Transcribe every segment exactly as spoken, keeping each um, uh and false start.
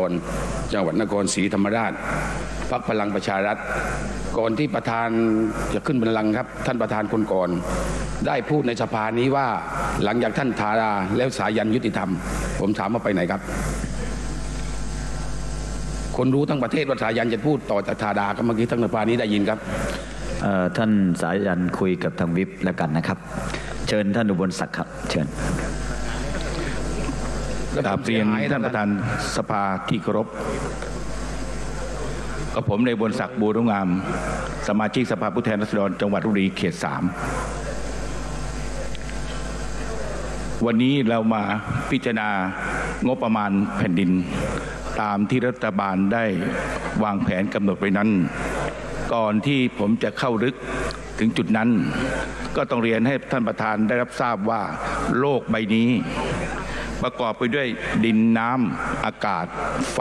รจังหวัดนครศรีธรรมราชพรรคพลังประชารัฐก่อนที่ประธานจะขึ้นบัลลังก์ครับท่านประธานคนก่อนได้พูดในสภานี้ว่าหลังจากท่านธาราแล้วสายันยุติธรรมผมถามว่าไปไหนครับคนรู้ทั้งประเทศว่าสายันจะพูดต่อจากธาราก็เมื่อกี้ทั้งสภานี้ได้ยินครับท่านสายันคุยกับทางวิปแล้วกันนะครับเชิญท่านอุบลศักดิ์ครับเชิญกราบเรียนท่านประธานสภาที่เคารพกับผมในอุบลศักดิ์บัวรุ่งงามสมาชิกสภาผู้แทนราษฎรจังหวัดลพบุรีเขตสามวันนี้เรามาพิจารณางบประมาณแผ่นดินตามที่รัฐบาลได้วางแผนกำหนดไว้นั้นก่อนที่ผมจะเข้าลึกถึงจุดนั้นก็ต้องเรียนให้ท่านประธานได้รับทราบว่าโลกใบนี้ประกอบไปด้วยดินน้ำอากาศไฟ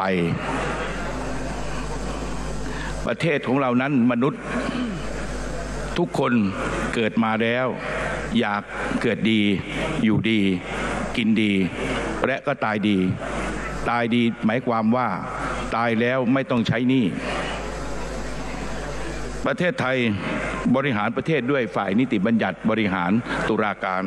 ประเทศของเรานั้นมนุษย์ทุกคนเกิดมาแล้วอยากเกิดดีอยู่ดีกินดีและก็ตายดีตายดีหมายความว่าตายแล้วไม่ต้องใช้หนี้ประเทศไทยบริหารประเทศด้วยฝ่ายนิติบัญญัติบริหารตุลาการ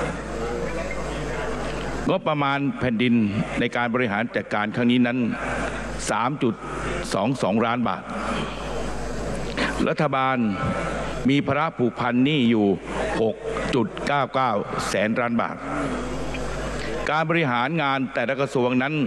งบประมาณแผ่นดินในการบริหารจัดการครั้งนี้นั้น สามจุดสองสอง ล้านบาทรัฐบาลมีภาระผูกพันหนี้อยู่ หกจุดเก้าเก้า แสนล้านบาทการบริหารงานแต่ละกระทรวงนั้น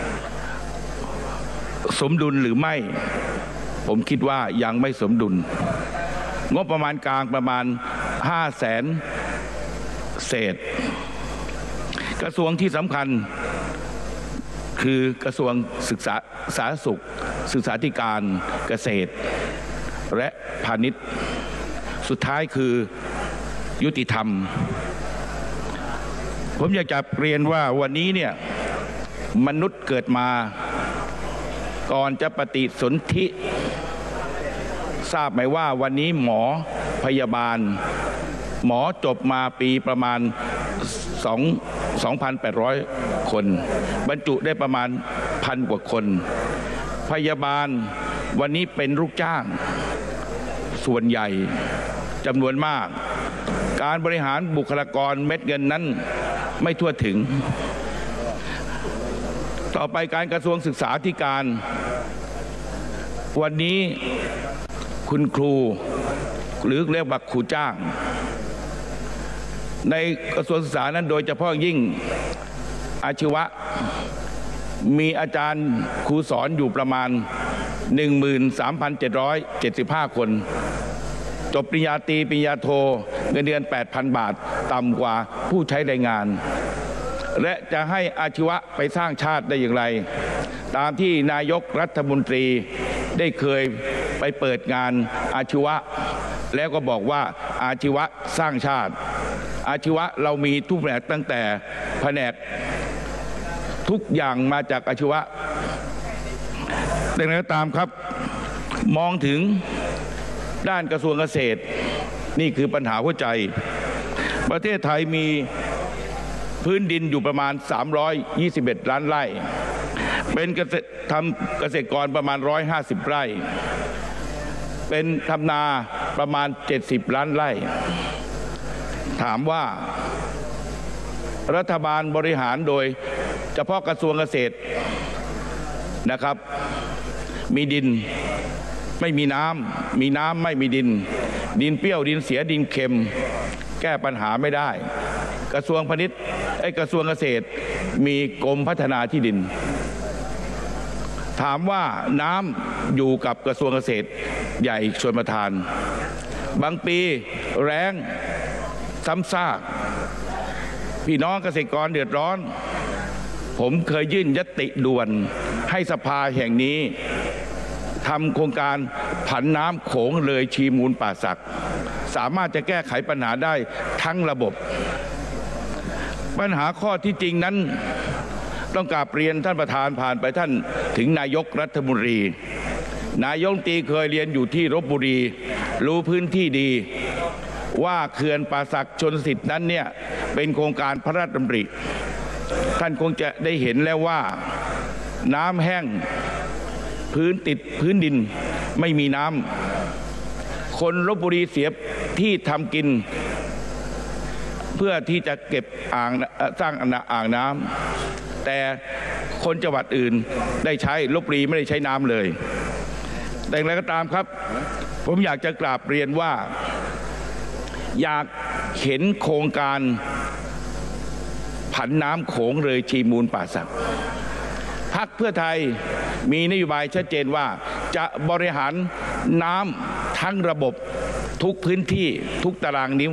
สมดุลหรือไม่ผมคิดว่ายังไม่สมดุลงบประมาณกลางประมาณห้าแสนเศษกระทรวงที่สำคัญคือกระทรวงศึกษาสาธารณสุขศึกษาธิการเกษตรและพาณิชย์สุดท้ายคือยุติธรรมผมอยากจะเรียนว่าวันนี้เนี่ยมนุษย์เกิดมาก่อนจะปฏิสนธิทราบไหมว่าวันนี้หมอพยาบาลหมอจบมาปีประมาณสองพันแปดร้อยคนบรรจุได้ประมาณพันกว่าคนพยาบาลวันนี้เป็นลูกจ้างส่วนใหญ่จำนวนมากการบริหารบุคลากรเม็ดเงินนั้นไม่ทั่วถึงต่อไปการกระทรวงศึกษาธิการวันนี้คุณครูหรือเรียกว่าครูจ้างในกระทรวงศึกษานั้นโดยเฉพาะยิ่งอาชีวะมีอาจารย์ครูสอนอยู่ประมาณ หนึ่งหมื่นสามพันเจ็ดร้อยเจ็ดสิบห้า คนจบปริญญาตรีปริญญาโทเงินเดือน แปดพัน บาทต่ำกว่าผู้ใช้แรงงานและจะให้อาชีวะไปสร้างชาติได้อย่างไรตามที่นายกรัฐมนตรีได้เคยไปเปิดงานอาชีวะแล้วก็บอกว่าอาชีวะสร้างชาติอาชีวะเรามีทุกแผนกตั้งแต่แผนกทุกอย่างมาจากอาชีวะแต่อย่างไรก็ตามครับมองถึงด้านกระทรวงเกษตรนี่คือปัญหาหัวใจประเทศไทยมีพื้นดินอยู่ประมาณสามร้อยยี่สิบเอ็ดล้านไร่เป็นเกษตรทำเกษตรกรประมาณหนึ่งร้อยห้าสิบไร่เป็นทำนาประมาณเจ็ดสิบล้านไร่ถามว่ารัฐบาลบริหารโดยเฉพาะกระทรวงเกษตรนะครับมีดินไม่มีน้ำมีน้ำไม่มีดินดินเปรี้ยวดินเสียดินเค็มแก้ปัญหาไม่ได้กระทรวงพาณิชย์ไอ้กระทรวงเกษตรมีกรมพัฒนาที่ดินถามว่าน้ำอยู่กับกระทรวงเกษตรใหญ่ชลประทานบางปีแล้งซ้ำซากพี่น้องเกษตรกรเดือดร้อนผมเคยยื่นญัตติด่วนให้สภาแห่งนี้ทำโครงการผันน้ำโขงเลยชีมูลป่าสักสามารถจะแก้ไขปัญหาได้ทั้งระบบปัญหาข้อที่จริงนั้นต้องกราบเรียนท่านประธานผ่านไปท่านถึงนายกรัฐมนตรีนายกรัฐมนตรีเคยเรียนอยู่ที่ลพบุรีรู้พื้นที่ดีว่าเขื่อนป่าสักชลสิทธิ์นั้นเนี่ยเป็นโครงการพระราชดำริท่านคงจะได้เห็นแล้วว่าน้ำแห้งพื้นติดพื้นดินไม่มีน้ำคนลพบุรีเสียที่ทำกินเพื่อที่จะเก็บอ่างสร้างอ่างน้ำแต่คนจังหวัดอื่นได้ใช้ลพบุรีไม่ได้ใช้น้ำเลยแต่อย่างไรก็ตามครับผมอยากจะกราบเรียนว่าอยากเห็นโครงการผันน้ำโขงเลยชีมูลป่าสักพรรคเพื่อไทยมีนโยบายชัดเจนว่าจะบริหารน้ำทั้งระบบทุกพื้นที่ทุกตารางนิ้ว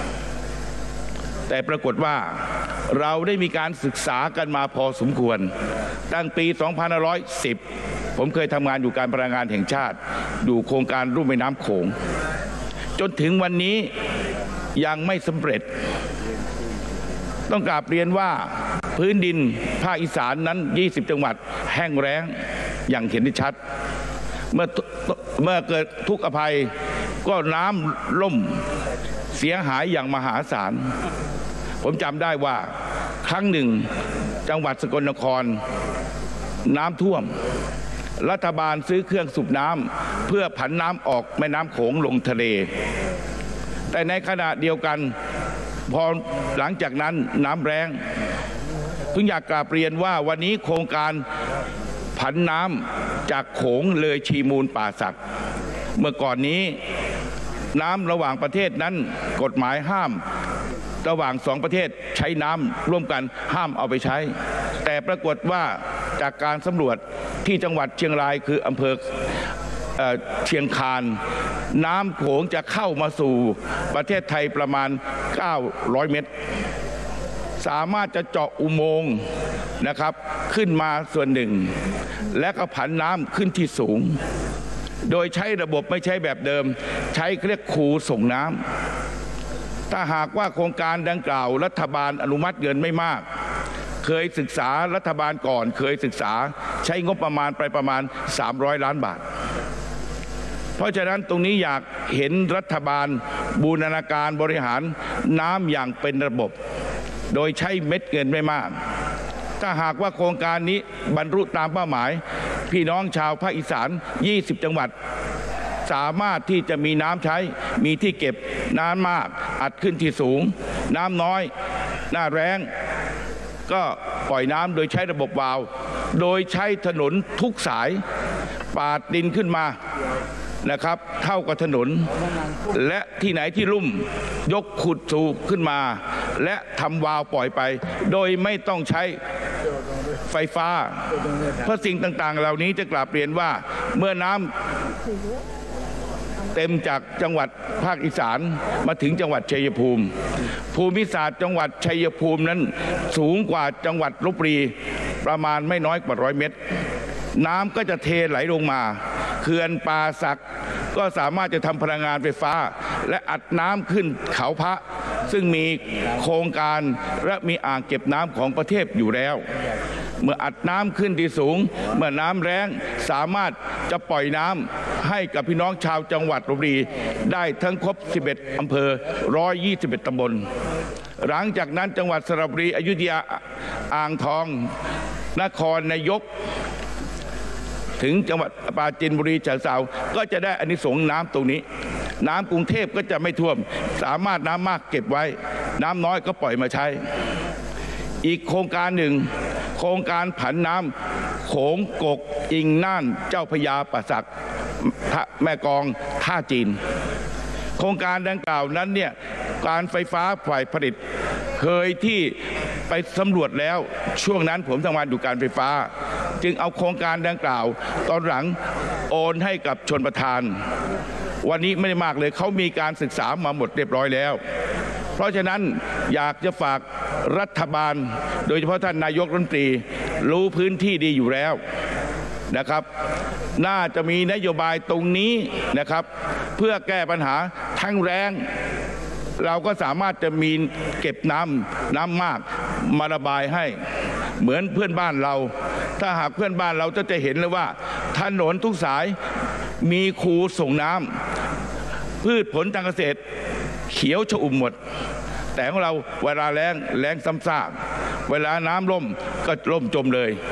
แต่ปรากฏว่าเราได้มีการศึกษากันมาพอสมควรตั้งปีสองพันห้าร้อยสิบผมเคยทำงานอยู่การพลังงานแห่งชาติดูโครงการรุ่มแม่น้ำโขงจนถึงวันนี้ยังไม่สำเร็จต้องกราบเรียนว่าพื้นดินภาคอีสานนั้นยี่สิบจังหวัดแห้งแล้งอย่างเห็นได้ชัดเมื่อเมื่อเกิดทุกข์อภัยก็น้ำล่มเสียหายอย่างมหาศาลผมจำได้ว่าครั้งหนึ่งจังหวัดสกลนครน้ำท่วมรัฐบาลซื้อเครื่องสูบน้ำเพื่อผันน้ำออกแม่น้ำโขงลงทะเลแต่ในขณะเดียวกันพอหลังจากนั้นน้ำแรงถึงอยากกราบเรียนว่าวันนี้โครงการผันน้ำจากโขงเลยชีมูลป่าสักเมื่อก่อนนี้น้ำระหว่างประเทศนั้นกฎหมายห้ามระหว่างสองประเทศใช้น้ำร่วมกันห้ามเอาไปใช้แต่ปรากฏว่าจากการสำรวจที่จังหวัดเชียงรายคืออำเภอเชียงคานน้ำโขงจะเข้ามาสู่ประเทศไทยประมาณเก้าร้อยเมตรสามารถจะเจาะอุโมงค์นะครับขึ้นมาส่วนหนึ่งและก็ผันน้ำขึ้นที่สูงโดยใช้ระบบไม่ใช้แบบเดิมใช้เรียกคูส่งน้ำถ้าหากว่าโครงการดังกล่าวรัฐบาลอนุมัติเงินไม่มากเคยศึกษารัฐบาลก่อนเคยศึกษาใช้งบประมาณไปประมาณสามร้อยล้านบาทเพราะฉะนั้นตรงนี้อยากเห็นรัฐบาลบูรณาการบริหารน้ำอย่างเป็นระบบโดยใช้เม็ดเงินไม่มากถ้าหากว่าโครงการนี้บรรลุตามเป้าหมายพี่น้องชาวภาคอีสานยี่สิบจังหวัดสามารถที่จะมีน้ำใช้มีที่เก็บน้ำมากอัดขึ้นที่สูงน้ำน้อยหน้าแล้งก็ปล่อยน้ำโดยใช้ระบบวาล์วโดยใช้ถนนทุกสายปาดดินขึ้นมานะครับเท่ากับถนนและที่ไหนที่ลุ่มยกขุดสูบขึ้นมาและทำวาล์วปล่อยไปโดยไม่ต้องใช้ไฟฟ้าเพราะสิ่งต่างๆเหล่านี้จะกราบเรียนว่าเมื่อน้ำเต็มจากจังหวัดภาคอีสานมาถึงจังหวัดชัยภูมิภูมิศาสตร์จังหวัดชัยภูมินั้นสูงกว่าจังหวัดลพบุรีประมาณไม่น้อยกว่าร้อยเมตรน้ำก็จะเทไหลลงมาเขื่อนป่าสักก็สามารถจะทำพลังงานไฟฟ้าและอัดน้ำขึ้นเขาพระซึ่งมีโครงการและมีอ่างเก็บน้ำของประเทศอยู่แล้วเมื่ออัดน้ำขึ้นที่สูงเมื่อน้ำแล้งสามารถจะปล่อยน้ำให้กับพี่น้องชาวจังหวัดลพบุรีได้ทั้งครบสิบเอ็ดอำเภอหนึ่งร้อยยี่สิบเอ็ดตำบลหลังจากนั้นจังหวัดสระบุรีอยุธยาอ่างทองนครนายกถึงจังหวัดปราจีนบุรีฉะเชิงเทราก็จะได้อานิสงส์น้ำตรงนี้น้ำกรุงเทพก็จะไม่ท่วมสามารถน้ำมากเก็บไว้น้ำน้อยก็ปล่อยมาใช้อีกโครงการหนึ่งโครงการผันน้ำโขงกกอิงน่านเจ้าพระยาป่าสักแม่กองท่าจีนโครงการดังกล่าวนั้นเนี่ยการไฟฟ้าฝ่ายผลิตเคยที่ไปสำรวจแล้วช่วงนั้นผมทำงานอยู่การไฟฟ้าจึงเอาโครงการดังกล่าวตอนหลังโอนให้กับชลประทานวันนี้ไม่ได้มากเลยเขามีการศึกษามาหมดเรียบร้อยแล้วเพราะฉะนั้นอยากจะฝากรัฐบาลโดยเฉพาะท่านนายกรัฐมนตรีรู้พื้นที่ดีอยู่แล้วนะครับน่าจะมีนโยบายตรงนี้นะครับเพื่อแก้ปัญหาทั้งแรงเราก็สามารถจะมีเก็บน้ำน้ำมากมาระบายให้เหมือนเพื่อนบ้านเราถ้าหากเพื่อนบ้านเราจะจะเห็นเลยว่าถนนทุกสายมีคูส่งน้ำพืชผลทางเกษตรเขียวชอุ่มหมดแต่ของเราเวลาแล้งแล้งซ้ำซากเวลาน้ำล่มก็ล่มจมเลย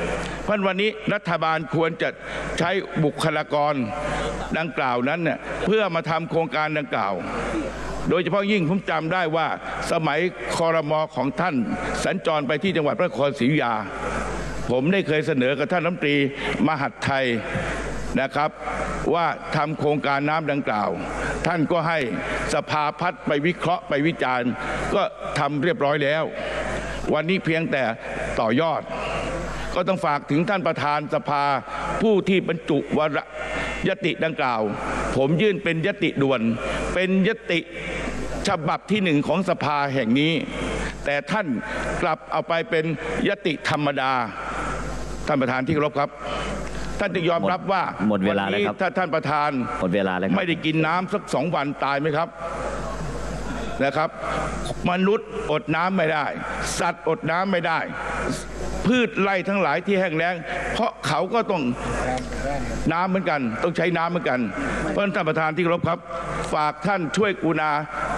เพราะวันนี้รัฐบาลควรจะใช้บุคลากรดังกล่าวนั้นเนี่ยเพื่อมาทำโครงการดังกล่าวโดยเฉพาะยิ่งผมจำได้ว่าสมัยครม.ของท่านสัญจรไปที่จังหวัดพระนครศรีอยุธยาผมได้เคยเสนอกับท่านรัฐมนตรีมหาดไทยนะครับว่าทำโครงการน้ำดังกล่าวท่านก็ให้สภาพัฒน์ไปวิเคราะห์ไปวิจารณ์ก็ทำเรียบร้อยแล้ววันนี้เพียงแต่ต่อยอดก็ต้องฝากถึงท่านประธานสภาผู้ที่บรรจุวาระยติดังกล่าวผมยื่นเป็นยติด่วนเป็นยติฉบับที่หนึ่งของสภาแห่งนี้แต่ท่านกลับเอาไปเป็นยติธรรมดาท่านประธานที่เคารพครับท่านจะยอมรับว่าหมดเวลาแล้วครับถ้าท่านประธานหมดเวลาแล้วครับไม่ได้กินน้ำสักสองวันตายไหมครับนะครับมนุษย์อดน้ำไม่ได้สัตว์อดน้ำไม่ได้พืชไร่ทั้งหลายที่แห้งแล้งเพราะเขาก็ต้องน้ำเหมือนกันต้องใช้น้ำเหมือนกันเพราะฉะนั้นท่านประธานที่เคารพครับฝากท่านช่วยกรุณา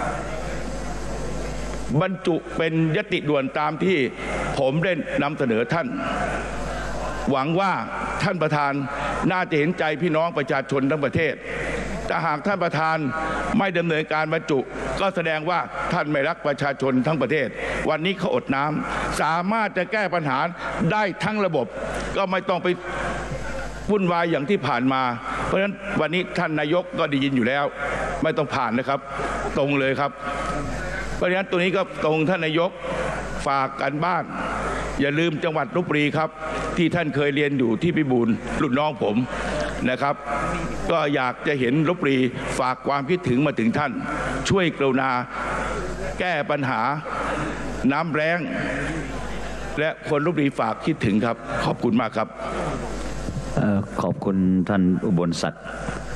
บรรจุเป็นยติด่วนตามที่ผมได้นำเสนอท่านหวังว่าท่านประธานน่าจะเห็นใจพี่น้องประชาชนทั้งประเทศแต่หากท่านประธานไม่ดำเนินการบรรจุก็แสดงว่าท่านไม่รักประชาชนทั้งประเทศวันนี้เขาอดน้ำสามารถจะแก้ปัญหาได้ทั้งระบบก็ไม่ต้องไปวุ่นวายอย่างที่ผ่านมาเพราะฉะนั้นวันนี้ท่านนายกก็ได้ยินอยู่แล้วไม่ต้องผ่านนะครับตรงเลยครับเพราะฉะนั้นตัวนี้ก็ตรงท่านนายกฝากกันบ้านอย่าลืมจังหวัดลพบุรีครับที่ท่านเคยเรียนอยู่ที่พิบูลรุ่นน้องผมนะครับก็อยากจะเห็นลพบุรีฝากความคิดถึงมาถึงท่านช่วยกรุณาแก้ปัญหาน้ำแล้งและคนลพบุรีฝากคิดถึงครับขอบคุณมากครับขอบคุณท่านอุบลศักดิ์